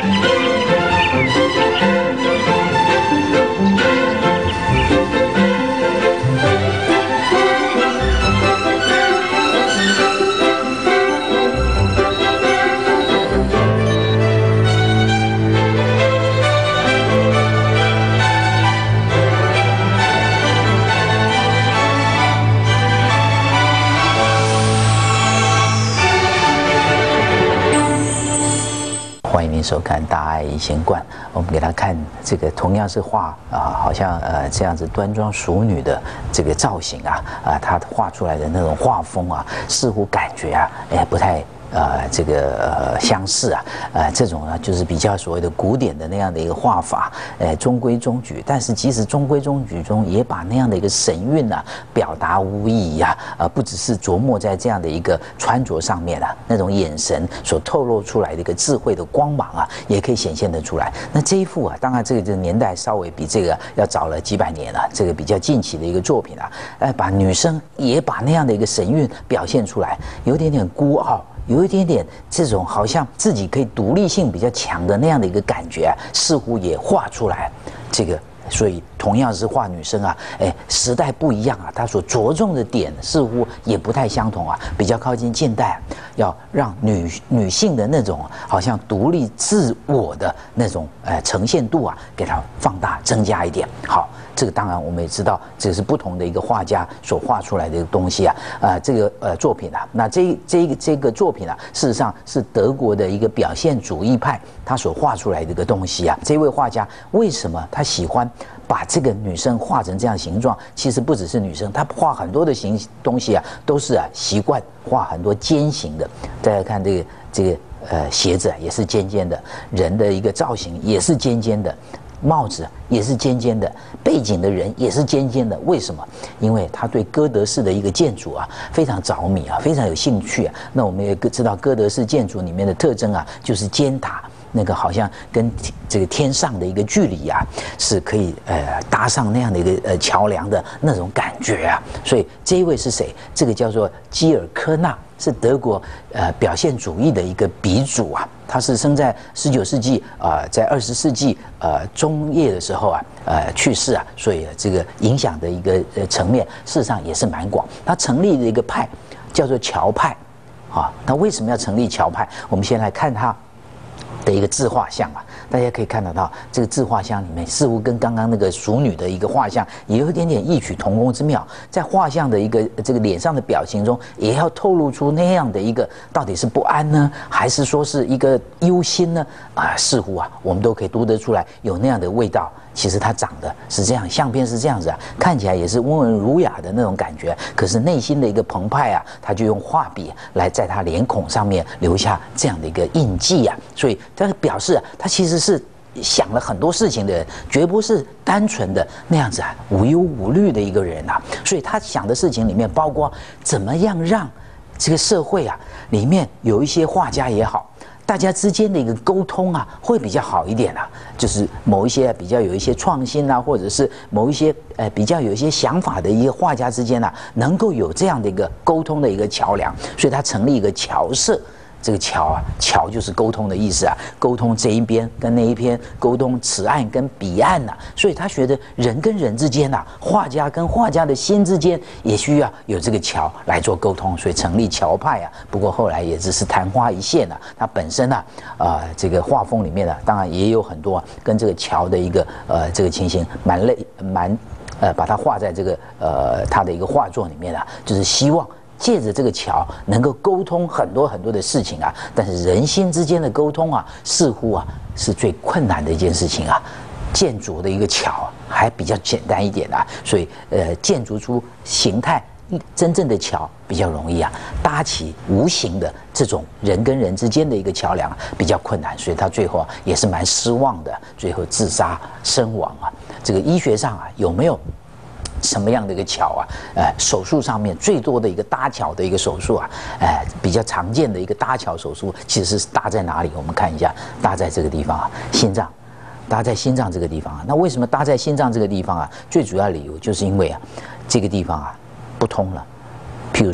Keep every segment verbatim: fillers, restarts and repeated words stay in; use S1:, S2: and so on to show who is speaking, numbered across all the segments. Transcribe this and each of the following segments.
S1: 欢迎您收看《大爱一仙观》。我们给他看这个同样是画啊，好像呃这样子端庄淑女的这个造型啊，啊，他画出来的那种画风啊，似乎感觉啊，哎不太。呃，这个呃相似啊，呃，这种呢就是比较所谓的古典的那样的一个画法，呃，中规中矩。但是即使中规中矩中，也把那样的一个神韵啊表达无遗呀，呃，不只是琢磨在这样的一个穿着上面啊，那种眼神所透露出来的一个智慧的光芒啊，也可以显现得出来。那这一幅啊，当然这个这个年代稍微比这个要早了几百年了，这个比较近期的一个作品啊，呃，把女生也把那样的一个神韵表现出来，有点点孤傲。有一点点这种好像自己可以独立性比较强的那样的一个感觉啊，似乎也画出来。这个，所以同样是画女生啊，哎，时代不一样啊，它所着重的点似乎也不太相同啊，比较靠近近代，要让女女性的那种好像独立自我的那种呃呈现度啊，给它放大增加一点。好。这个当然我们也知道，这是不同的一个画家所画出来的东西啊，啊、呃，这个呃作品啊，那这这个这个作品啊，事实上是德国的一个表现主义派他所画出来的一个东西啊。这位画家为什么他喜欢把这个女生画成这样形状？其实不只是女生，他画很多的形东西啊，都是啊习惯画很多尖形的。大家看这个这个呃鞋子啊，也是尖尖的，人的一个造型也是尖尖的。帽子也是尖尖的，背景的人也是尖尖的。为什么？因为他对哥德式的一个建筑啊非常着迷啊，非常有兴趣啊。那我们也知道哥德式建筑里面的特征啊，就是尖塔。那个好像跟这个天上的一个距离啊，是可以呃搭上那样的一个呃桥梁的那种感觉啊。所以这一位是谁？这个叫做基尔科纳，是德国呃表现主义的一个鼻祖啊。他是生在十九世纪啊、呃，在二十世纪呃中叶的时候啊，呃去世啊，所以这个影响的一个呃层面，事实上也是蛮广。他成立的一个派叫做乔派啊。那为什么要成立乔派？我们先来看他的一个自画像啊，大家可以看得到，这个自画像里面似乎跟刚刚那个淑女的一个画像也有一点点异曲同工之妙，在画像的一个这个脸上的表情中，也要透露出那样的一个到底是不安呢，还是说是一个忧心呢？啊，似乎啊，我们都可以读得出来有那样的味道。其实他长得是这样，相片是这样子啊，看起来也是温文儒雅的那种感觉，可是内心的一个澎湃啊，他就用画笔来在他脸孔上面留下这样的一个印记啊，所以他表示啊，他其实是想了很多事情的人，绝不是单纯的那样子啊无忧无虑的一个人啊，所以他想的事情里面包括怎么样让这个社会啊里面有一些画家也好。大家之间的一个沟通啊，会比较好一点啊。就是某一些比较有一些创新啊，或者是某一些呃比较有一些想法的一些画家之间啊，能够有这样的一个沟通的一个桥梁，所以他成立一个侨社。这个侨啊，侨就是沟通的意思啊，沟通这一边跟那一边，沟通此岸跟彼岸呐、啊。所以他觉得人跟人之间呐、啊，画家跟画家的心之间也需要有这个侨来做沟通，所以成立侨派啊。不过后来也只是昙花一现啊。他本身啊，啊、呃、这个画风里面呢、啊，当然也有很多、啊、跟这个侨的一个呃这个情形蛮类蛮呃把它画在这个呃他的一个画作里面啊，就是希望。借着这个桥能够沟通很多很多的事情啊，但是人心之间的沟通啊，似乎啊是最困难的一件事情啊。建筑的一个桥还比较简单一点啊，所以呃建筑出形态真正的桥比较容易啊，搭起无形的这种人跟人之间的一个桥梁比较困难，所以他最后啊也是蛮失望的，最后自杀身亡啊。这个医学上啊有没有？什么样的一个桥啊？呃，手术上面最多的一个搭桥的一个手术啊，呃，比较常见的一个搭桥手术，其实是搭在哪里？我们看一下，搭在这个地方啊，心脏，搭在心脏这个地方啊。那为什么搭在心脏这个地方啊？最主要理由就是因为啊，这个地方啊不通了。譬如说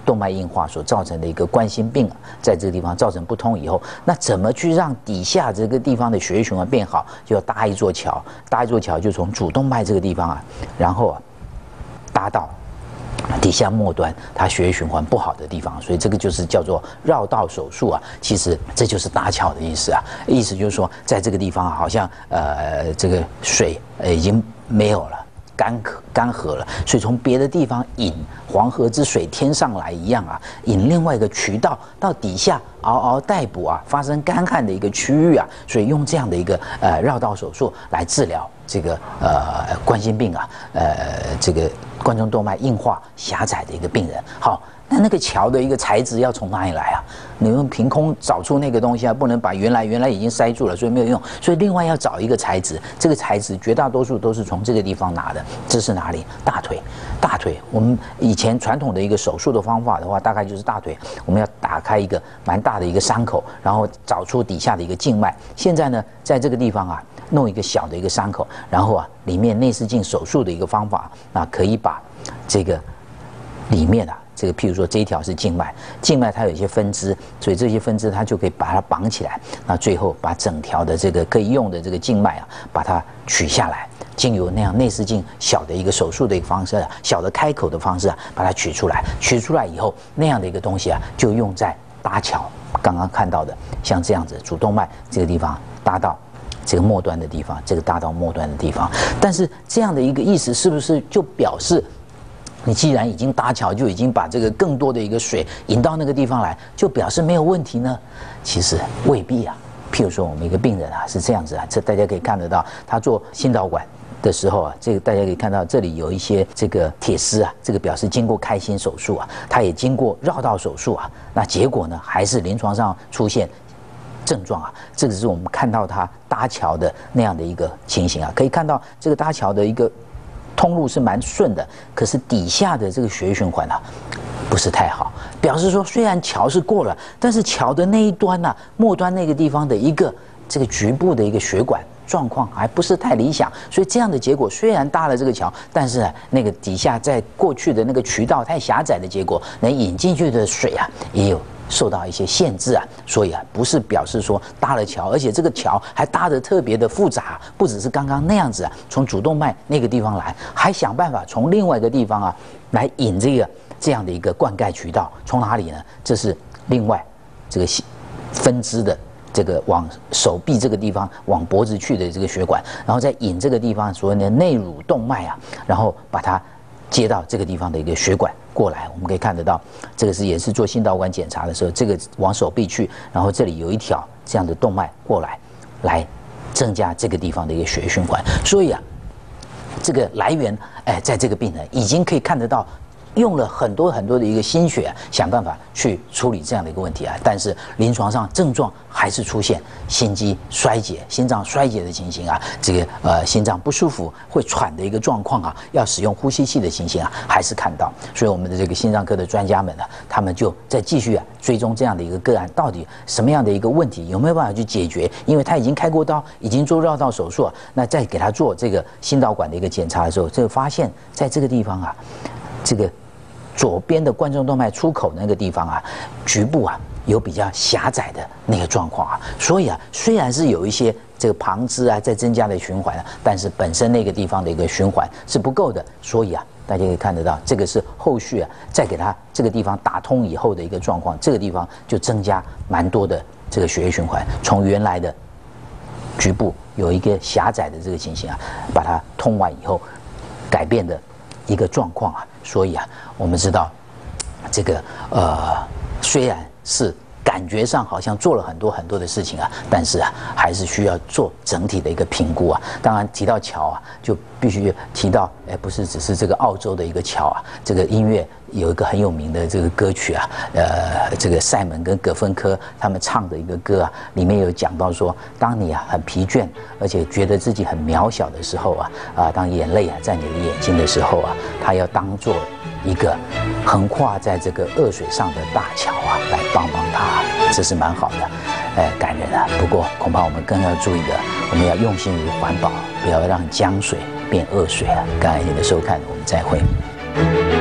S1: 动脉硬化所造成的一个冠心病，在这个地方造成不通以后，那怎么去让底下这个地方的血液循环变好？就要搭一座桥，搭一座桥就从主动脉这个地方啊，然后啊搭到底下末端它血液循环不好的地方，所以这个就是叫做绕道手术啊。其实这就是搭桥的意思啊，意思就是说在这个地方好像呃这个水呃已经没有了。干涸干涸了，所以从别的地方引黄河之水天上来一样啊，引另外一个渠道到底下嗷嗷待哺啊，发生干旱的一个区域啊，所以用这样的一个呃绕道手术来治疗这个呃冠心病啊，呃这个冠状动脉硬化狭窄的一个病人。好。那那个桥的一个材质要从哪里来啊？你们凭空找出那个东西啊，不能把原来原来已经塞住了，所以没有用。所以另外要找一个材质，这个材质绝大多数都是从这个地方拿的。这是哪里？大腿，大腿。我们以前传统的一个手术的方法的话，大概就是大腿，我们要打开一个蛮大的一个伤口，然后找出底下的一个静脉。现在呢，在这个地方啊，弄一个小的一个伤口，然后啊，里面内视镜手术的一个方法，那可以把这个里面啊。这个譬如说这一条是静脉，静脉它有一些分支，所以这些分支它就可以把它绑起来，那最后把整条的这个可以用的这个静脉啊，把它取下来，经由那样内视镜小的一个手术的一个方式，小的开口的方式啊，把它取出来，取出来以后那样的一个东西啊，就用在搭桥，刚刚看到的像这样子主动脉这个地方搭到这个末端的地方，这个搭到末端的地方，但是这样的一个意思是不是就表示？你既然已经搭桥，就已经把这个更多的一个水引到那个地方来，就表示没有问题呢？其实未必啊。譬如说，我们一个病人啊是这样子啊，这大家可以看得到，他做心导管的时候啊，这个大家可以看到这里有一些这个铁丝啊，这个表示经过开心手术啊，他也经过绕道手术啊，那结果呢还是临床上出现症状啊，这个是我们看到他搭桥的那样的一个情形啊，可以看到这个搭桥的一个。通路是蛮顺的，可是底下的这个血液循环啊，不是太好。表示说，虽然桥是过了，但是桥的那一端啊，末端那个地方的一个这个局部的一个血管状况还不是太理想。所以这样的结果，虽然搭了这个桥，但是、啊、那个底下在过去的那个渠道太狭窄的结果，能引进去的水啊，也有。受到一些限制啊，所以啊，不是表示说搭了桥，而且这个桥还搭得特别的复杂，不只是刚刚那样子啊，从主动脉那个地方来，还想办法从另外一个地方啊来引这个这样的一个灌溉渠道，从哪里呢？这是另外这个分支的这个往手臂这个地方往脖子去的这个血管，然后再引这个地方所谓的内乳动脉啊，然后把它接到这个地方的一个血管。过来，我们可以看得到，这个是也是做心导管检查的时候，这个往手臂去，然后这里有一条这样的动脉过来，来增加这个地方的一个血液循环。所以啊，这个来源，哎，在这个病人已经可以看得到。用了很多很多的一个心血、啊，想办法去处理这样的一个问题啊，但是临床上症状还是出现心肌衰竭、心脏衰竭的情形啊，这个呃心脏不舒服、会喘的一个状况啊，要使用呼吸器的情形啊，还是看到。所以我们的这个心脏科的专家们呢，他们就在继续啊追踪这样的一个个案，到底什么样的一个问题，有没有办法去解决？因为他已经开过刀，已经做绕道手术啊，那再给他做这个心导管的一个检查的时候，这个发现在这个地方啊，这个。左边的冠状动脉出口那个地方啊，局部啊有比较狭窄的那个状况啊，所以啊，虽然是有一些这个旁支啊在增加的循环啊，但是本身那个地方的一个循环是不够的，所以啊，大家可以看得到，这个是后续啊再给它这个地方打通以后的一个状况，这个地方就增加蛮多的这个血液循环，从原来的局部有一个狭窄的这个情形啊，把它通完以后，改变的一个状况啊。所以啊，我们知道，这个呃，虽然是感觉上好像做了很多很多的事情啊，但是啊，还是需要做整体的一个评估啊。当然提到桥啊，就必须提到，哎，不是只是这个澳洲的一个桥啊，这个音乐有一个很有名的这个歌曲啊，呃，这个塞门跟葛芬科他们唱的一个歌啊，里面有讲到说，当你啊很疲倦，而且觉得自己很渺小的时候啊，啊，当眼泪啊在你的眼睛的时候啊，它要当做一个横跨在这个恶水上的大桥啊，来帮帮他，这是蛮好的，呃，感人啊。不过恐怕我们更要注意的，我们要用心于环保，不要让江水变恶水啊。感谢您的收看，我们再会。